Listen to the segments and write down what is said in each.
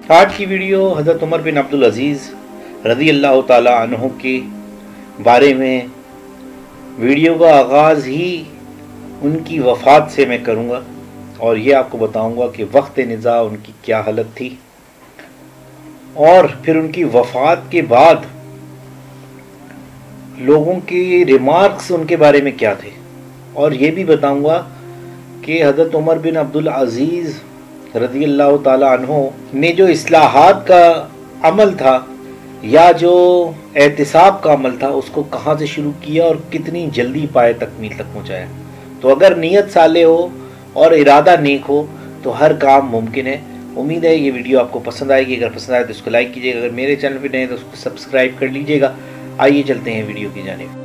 आज की वीडियो हज़रत उमर बिन अब्दुल अजीज़ रज़ी अल्लाह ताला अन्हु के बारे में। वीडियो का आगाज़ ही उनकी वफ़ात से मैं करूँगा और ये आपको बताऊँगा कि वक्त निज़ा उनकी क्या हालत थी और फिर उनकी वफ़ात के बाद लोगों के रिमार्क्स उनके बारे में क्या थे। और ये भी बताऊँगा कि हज़रत उमर बिन अब्दुल अजीज़ रज़ी अल्लाह ताला अन्हु ने जो इस्लाहात का अमल था या जो एहतिसाब का अमल था उसको कहाँ से शुरू किया और कितनी जल्दी पाए तकमील तक पहुँचाया। तो अगर नीयत साले हो और इरादा नेक हो तो हर काम मुमकिन है। उम्मीद है ये वीडियो आपको पसंद आएगी। अगर पसंद आए तो इसको लाइक कीजिएगा, अगर मेरे चैनल पर नए हैं तो उसको सब्सक्राइब कर लीजिएगा। आइए चलते हैं वीडियो की जानिब।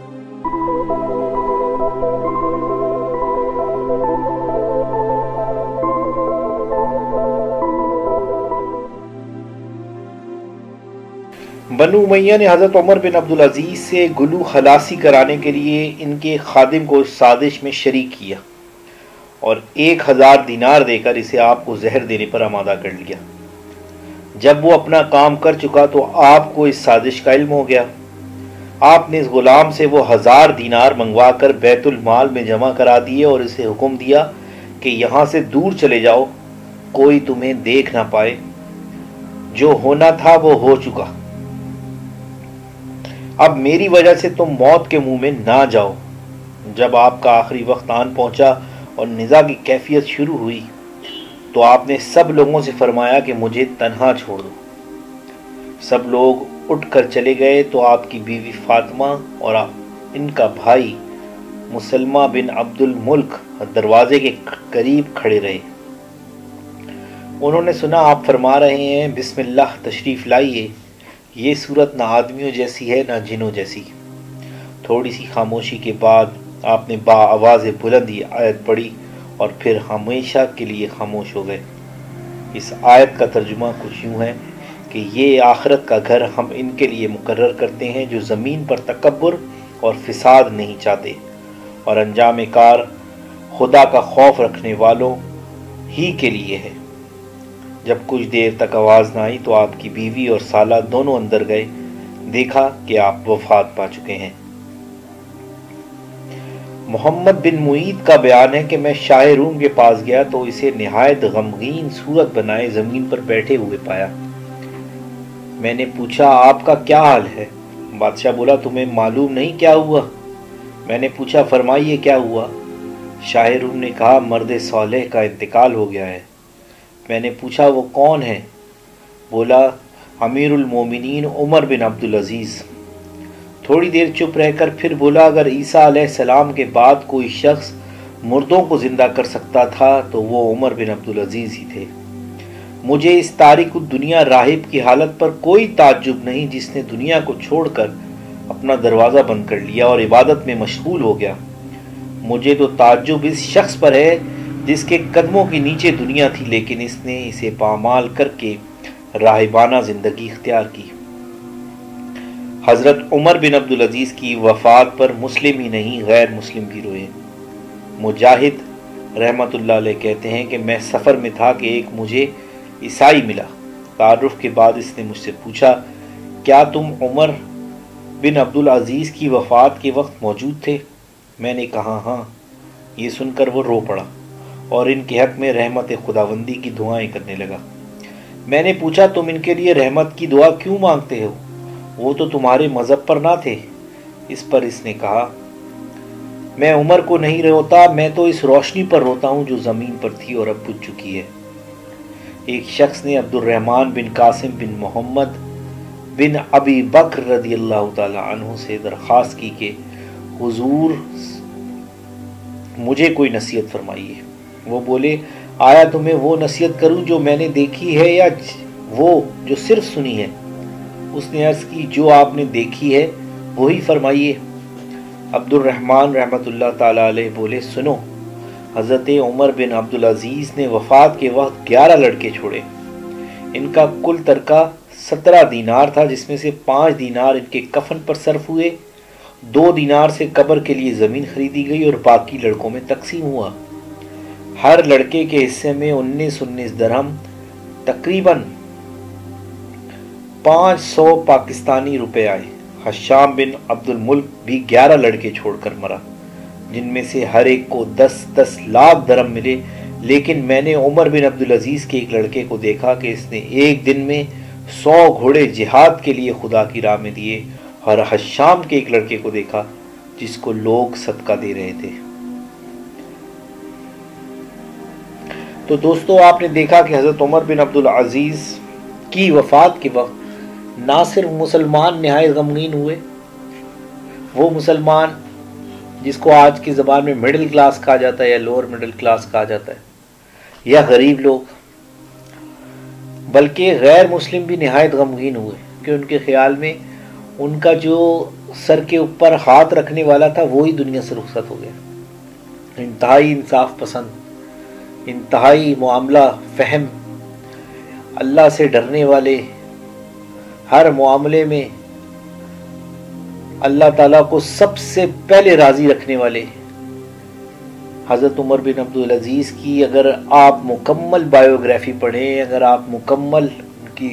बनु उमैया ने हज़रत उमर बिन अब्दुल अजीज़ से गुलू खलासी कराने के लिए इनके खादिम को साजिश में शरीक किया और 1000 दिनार देकर इसे आपको जहर देने पर आमादा कर लिया। जब वो अपना काम कर चुका तो आपको इस साजिश का इल्म हो गया। आपने इस गुलाम से वो 1000 दिनार मंगवा कर बैतुल माल में जमा करा दिए और इसे हुक्म दिया कि यहाँ से दूर चले जाओ, कोई तुम्हें देख ना पाए। जो होना था वो हो चुका, अब मेरी वजह से तुम मौत के मुंह में ना जाओ। जब आपका आखिरी वक्त आन पहुंचा और निज़ा की कैफियत शुरू हुई तो आपने सब लोगों से फरमाया कि मुझे तन्हा छोड़ दो। सब लोग उठकर चले गए तो आपकी बीवी फातिमा और इनका भाई मुसलमा बिन अब्दुल मुल्क दरवाजे के करीब खड़े रहे। उन्होंने सुना आप फरमा रहे हैं बिस्मिल्लाह तशरीफ़ लाइए। ये सूरत ना आदमियों जैसी है ना जिनों जैसी। थोड़ी सी खामोशी के बाद आपने आवाज़ बुलंद ये आयत पढ़ी और फिर हमेशा के लिए खामोश हो गए। इस आयत का तर्जुमा कुछ यूँ है कि ये आखिरत का घर हम इनके लिए मुकर्रर करते हैं जो ज़मीन पर तकब्बुर और फिसाद नहीं चाहते और अंजाम कार खुदा का खौफ रखने वालों ही के लिए है। जब कुछ देर तक आवाज़ ना आई तो आपकी बीवी और साला दोनों अंदर गए। देखा कि आप वफात पा चुके हैं। मोहम्मद बिन मुईद का बयान है कि मैं शाह रूम के पास गया तो इसे निहायत गमगीन सूरत बनाए ज़मीन पर बैठे हुए पाया। मैंने पूछा आपका क्या हाल है? बादशाह बोला तुम्हें मालूम नहीं क्या हुआ? मैंने पूछा फरमाइए क्या हुआ? शाह रूम ने कहा मर्द सौलेह का इंतकाल हो गया है। मैंने पूछा वो कौन है? बोला अमीरुल मोमिनीन उमर बिन अब्दुल अजीज़। थोड़ी देर चुप रहकर फिर बोला अगर ईसा अलैहिस्सलाम के बाद कोई शख्स मुर्दों को ज़िंदा कर सकता था तो वो उमर बिन अब्दुल अजीज़ ही थे। मुझे इस तारिक दुनिया राहिब की हालत पर कोई ताज्जुब नहीं जिसने दुनिया को छोड़कर अपना दरवाज़ा बंद कर लिया और इबादत में मशगूल हो गया। मुझे तो ताज्जुब इस शख्स पर है जिसके कदमों के नीचे दुनिया थी लेकिन इसने इसे पामाल करके राहिबाना ज़िंदगी इख्तियार की। हज़रत उमर बिन अब्दुल अजीज़ की वफ़ात पर मुस्लिम ही नहीं गैर मुस्लिम भी रोए। मुजाहिद रहमतुल्लाह अलैह कहते हैं कि मैं सफ़र में था कि एक मुझे ईसाई मिला। तारुफ के बाद इसने मुझसे पूछा क्या तुम उमर बिन अब्दुल अजीज़ की वफ़ात के वक्त मौजूद थे? मैंने कहा हाँ। ये सुनकर वो रो पड़ा और इनके हक़ में रहमत खुदावंदी की दुआएं करने लगा। मैंने पूछा तुम इनके लिए रहमत की दुआ क्यों मांगते हो? वो तो तुम्हारे मज़हब पर ना थे। इस पर इसने कहा मैं उमर को नहीं रोता, मैं तो इस रोशनी पर रोता हूँ जो ज़मीन पर थी और अब बुझ चुकी है। एक शख्स ने अब्दुर्रहमान बिन कासिम बिन मोहम्मद बिन अबी बकर रज़ी अल्लाह ताला अन्हु से दरख्वास्त की कि हुजूर मुझे कोई नसीहत फरमाइए। वो बोले आया तुम्हें वो नसीहत करूं जो मैंने देखी है या वो जो सिर्फ सुनी है? उसने अर्ज़ की जो आपने देखी है वही फरमाइए। अब्दुर्रहमान रहमतुल्लाह ताला अलैह बोले सुनो, हज़रत उमर बिन अब्दुल अजीज़ ने वफ़ात के वक्त 11 लड़के छोड़े। इनका कुल तरका 17 दीनार था जिसमें से 5 दीनार इनके कफन पर सर्फ हुए, 2 दीनार से कब्र के लिए ज़मीन खरीदी गई और बाकी लड़कों में तकसीम हुआ। हर लड़के के हिस्से में 19-19 दरहम तकरीबन 500 पाकिस्तानी रुपए आए। हिशाम बिन अब्दुल भी 11 लड़के छोड़कर मरा, जिनमें से हर एक को 10-10 लाख दरम मिले। लेकिन मैंने उमर बिन अब्दुल अजीज के एक लड़के को देखा कि इसने एक दिन में 100 घोड़े जिहाद के लिए खुदा की राह में दिए, और हिशाम के एक लड़के को देखा जिसको लोग सदका दे रहे थे। तो दोस्तों, आपने देखा कि हज़रत उमर बिन अब्दुल अजीज की वफ़ात के वक्त ना सिर्फ मुसलमान नहायत गमगीन हुए, वो मुसलमान जिसको आज की ज़बान में मिडिल क्लास कहा जाता है या लोअर मिडिल क्लास कहा जाता है, या गरीब लोग, बल्कि गैर मुस्लिम भी नहायत गमगीन हुए कि उनके ख्याल में उनका जो सर के ऊपर हाथ रखने वाला था वही दुनिया से रुखसत हो गया। इंतहाई इंसाफ पसंद, इंतहाई मामला फहम, अल्लाह से डरने वाले, हर मामले में अल्लाह ताला को सबसे पहले राज़ी रखने वाले हज़रत उमर बिन अब्दुल अजीज़ की अगर आप मुकम्मल बायोग्राफी पढ़ें, अगर आप मुकम्मल उनकी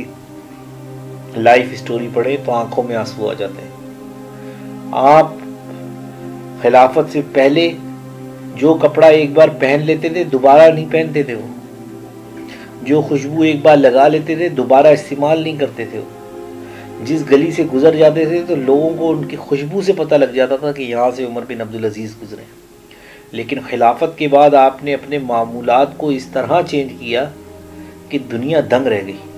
लाइफ स्टोरी पढ़ें तो आंखों में आंसू आ जाते हैं। आप खिलाफत से पहले जो कपड़ा एक बार पहन लेते थे दोबारा नहीं पहनते थे, वो जो खुशबू एक बार लगा लेते थे दोबारा इस्तेमाल नहीं करते थे, वो जिस गली से गुजर जाते थे तो लोगों को उनकी खुशबू से पता लग जाता था कि यहाँ से उमर बिन अब्दुल अजीज़ गुजरे। लेकिन खिलाफत के बाद आपने अपने मामूलात को इस तरह चेंज किया कि दुनिया दंग रह गई,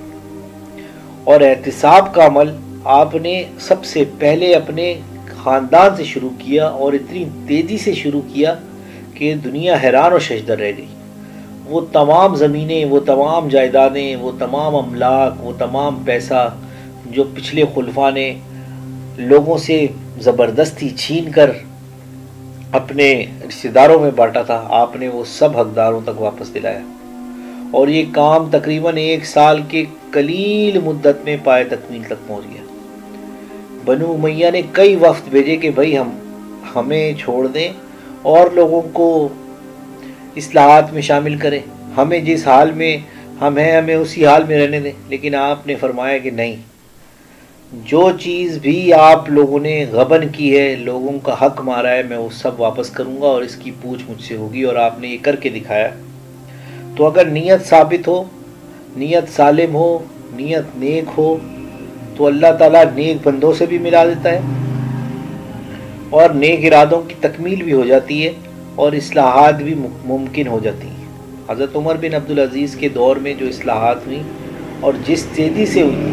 और एहतिसाब का अमल आपने सबसे पहले अपने ख़ानदान से शुरू किया, और इतनी तेज़ी से शुरू किया कि दुनिया हैरान और शशदर रह गई। वो तमाम ज़मीनें, वो तमाम जायदादें, वो तमाम अमलाक, वो तमाम पैसा जो पिछले खुलफा ने लोगों से ज़बरदस्ती छीन कर अपने रिश्तेदारों में बांटा था, आपने वो सब हकदारों तक वापस दिलाया। और ये काम तकरीबन 1 साल के कलील मुद्दत में पाए तकमील तक पहुंच गया। बनु उमैया ने कई वफ्द भेजे कि भाई हमें छोड़ दें और लोगों को इस्लाहात में शामिल करें, हमें जिस हाल में हम हैं हमें उसी हाल में रहने दें। लेकिन आपने फरमाया कि नहीं, जो चीज़ भी आप लोगों ने गबन की है, लोगों का हक मारा है, मैं वो सब वापस करूँगा और इसकी पूछ मुझसे होगी। और आपने ये करके दिखाया। तो अगर नीयत साबित हो, नीयत सालिम हो, नीयत नेक हो, तो अल्लाह ताला नेक बंदों से भी मिला देता है और नेक इरादों की तकमील भी हो जाती है और इस्लाहात भी मुमकिन हो जाती हैं। हज़रत उमर बिन अब्दुल अजीज़ के दौर में जो इस्लाहात हुई और जिस तेज़ी से हुई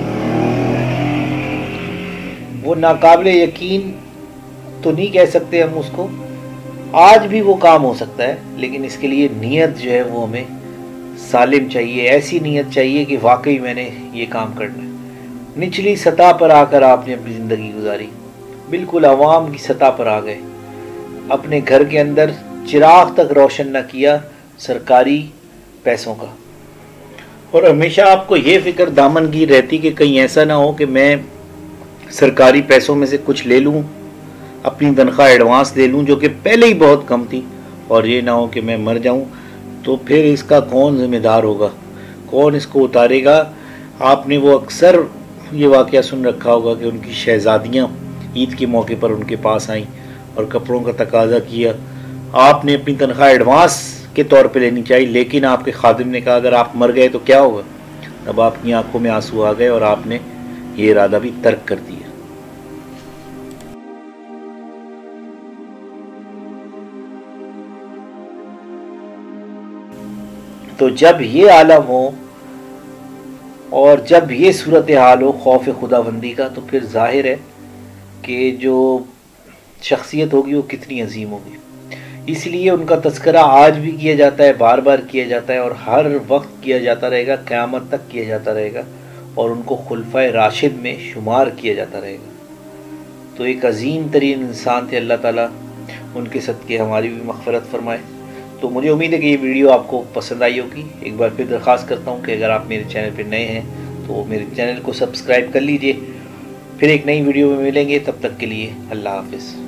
वो नाकाबिले यकीन तो नहीं कह सकते हम उसको। आज भी वो काम हो सकता है, लेकिन इसके लिए नीयत जो है वो हमें सालिम चाहिए। ऐसी नीयत चाहिए कि वाकई मैंने ये काम करना है। निचली सतह पर आकर आपने अपनी ज़िंदगी गुजारी, बिल्कुल आवाम की सतह पर आ गए, अपने घर के अंदर चिराग तक रोशन न किया सरकारी पैसों का। और हमेशा आपको ये फ़िक्र दामनगीर रहती कि कहीं ऐसा ना हो कि मैं सरकारी पैसों में से कुछ ले लूँ, अपनी तनख्वाह एडवांस ले लूँ जो कि पहले ही बहुत कम थी, और ये ना हो कि मैं मर जाऊँ तो फिर इसका कौन ज़िम्मेदार होगा, कौन इसको उतारेगा। आपने वो अक्सर ये वाक़या सुन रखा होगा कि उनकी शहज़ादियाँ ईद के मौके पर उनके पास आईं और कपड़ों का तकाजा किया। आपने अपनी तनख्वाह एडवांस के तौर पे लेनी चाहिए, लेकिन आपके खादिम ने कहा अगर आप मर गए तो क्या होगा। तब आपकी आंखों में आंसू आ गए और आपने ये इरादा भी तर्क कर दिया। तो जब ये आलम हो और जब ये सूरत हाल हो खौफ खुदाबंदी का, तो फिर जाहिर है कि जो शख्सियत होगी वो कितनी अजीम होगी। इसलिए उनका तज़किरा आज भी किया जाता है, बार बार किया जाता है और हर वक्त किया जाता रहेगा, क़यामत तक किया जाता रहेगा, और उनको खुलफ़ाए राशिद में शुमार किया जाता रहेगा। तो एक अजीम तरीन इंसान थे, अल्लाह ताला उनके सदक़े हमारी भी मग़फ़िरत फ़रमाए। तो मुझे उम्मीद है कि ये वीडियो आपको पसंद आई होगी। एक बार फिर दरख्वास्त करता हूँ कि अगर आप मेरे चैनल पर नए हैं तो मेरे चैनल को सब्सक्राइब कर लीजिए। फिर एक नई वीडियो में मिलेंगे, तब तक के लिए अल्लाह हाफ़िज़।